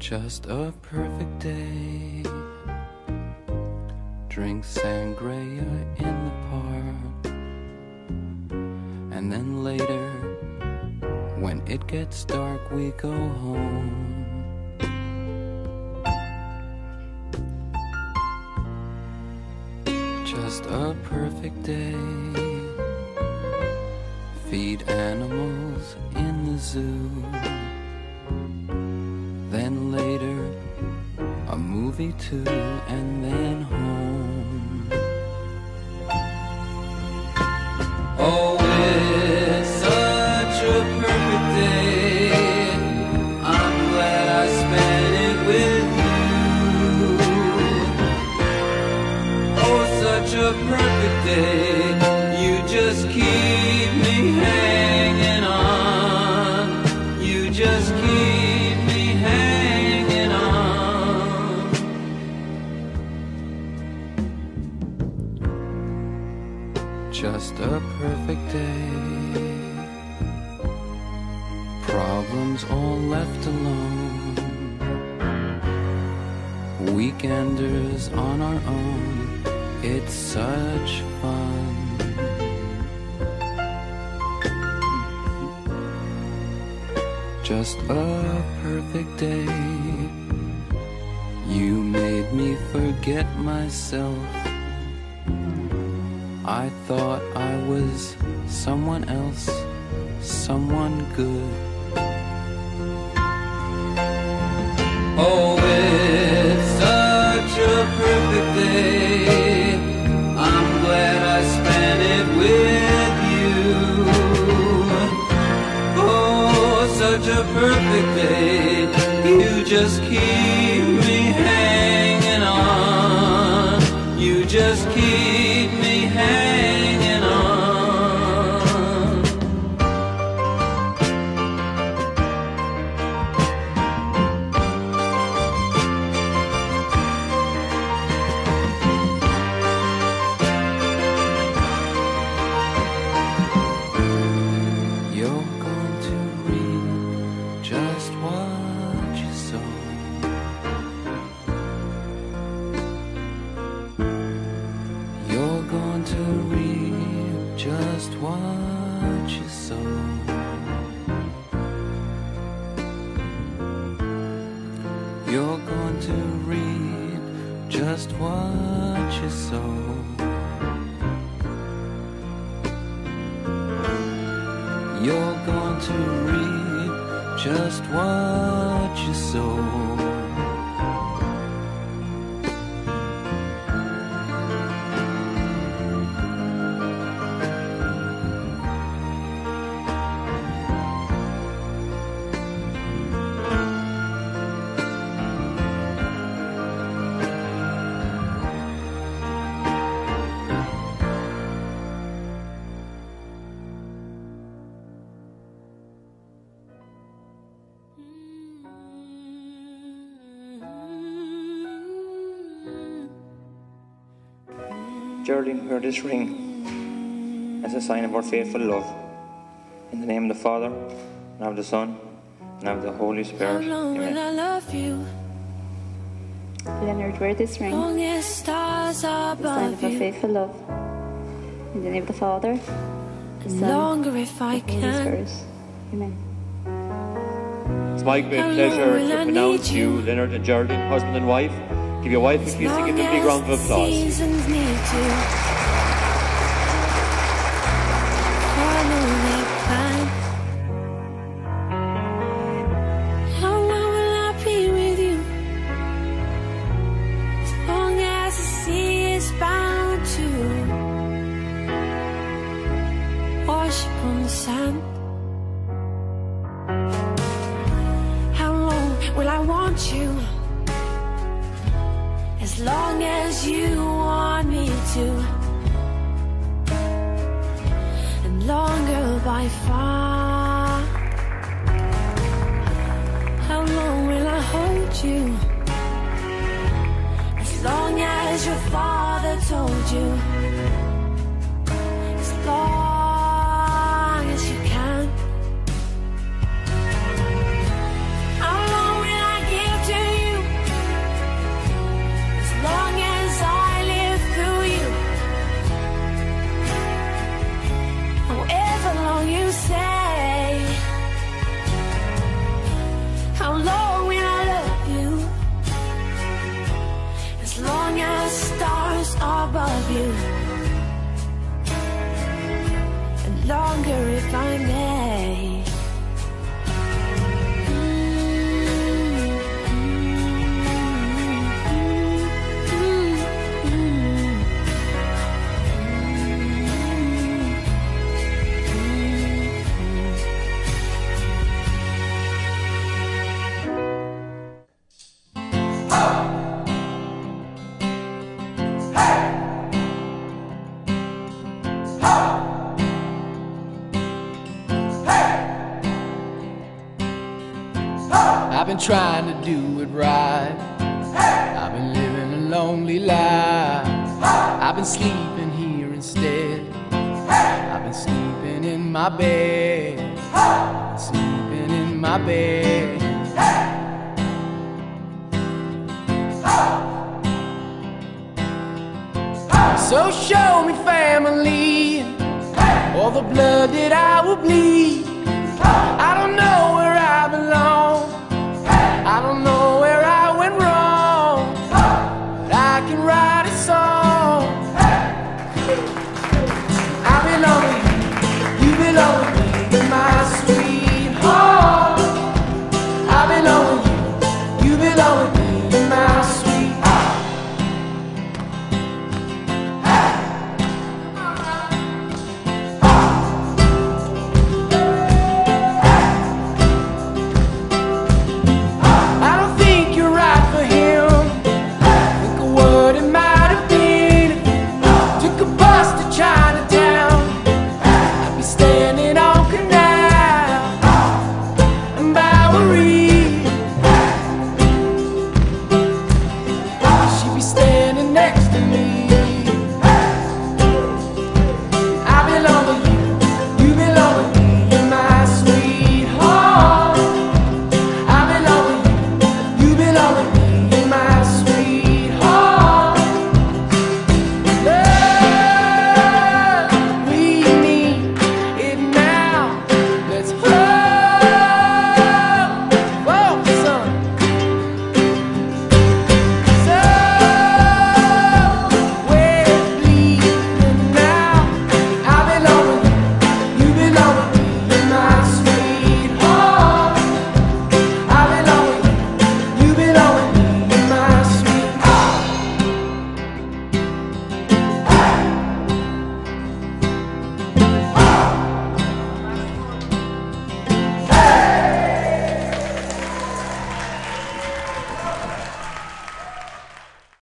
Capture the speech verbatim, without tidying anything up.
Just a perfect day. Drink sangria in the park. And then later, when it gets dark, we go home. Just a perfect day. Feed animals in the zoo. Then later, a movie too, and then home. Oh, it's such a perfect day. I'm glad I spent it with you. Oh, such a perfect day. You just keep me hanging on. You just keep me hanging on. Just a perfect day. Problems all left alone. Weekenders on our own. It's such fun. Just a perfect day. You made me forget myself. I thought I was someone else, someone good. Oh, it's such a perfect day. I'm glad I spent it with you. Oh, such a perfect day. You just keep me hanging on. You just keep me hanging on. You're going to reap just what you sow. You're going to reap just what you sow. You're going to reap just what you sow. You're going to reap just what you sow. Geraldine, wear this ring as a sign of our faithful love. In the name of the Father, and of the Son, and of the Holy Spirit. Amen. I love you. Leonard, wear this ring Longest stars as a sign above of our you. faithful love. In the name of the Father, the And Son, longer if I and the Holy can. Spirit. Amen. It's my great How pleasure long will to I pronounce need you, you? Leonard and Geraldine, husband and wife. Give your wife a kiss and give them a big round of applause. Seasons need to follow their plan. How long will I be with you? As long as the sea is bound to wash upon the sand. How long will I want you? As long as you want me to, and longer by far. How long will I hold you? As long as your father told you. As long as you can. How long will I give to above you, and longer if I may. I've been trying to do it right. I've been living a lonely life. I've been sleeping here instead. I've been sleeping in my bed. Sleeping in my bed. So show me family, all the blood that I will bleed. I don't know